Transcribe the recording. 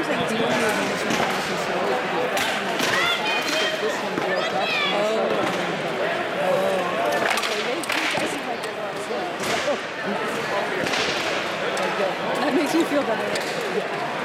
sometimes I do hear these nice and slowly because that one is really fast, but this one broke up and I started running about. Okay, you guys seem like they're going slow. So, that makes me feel better.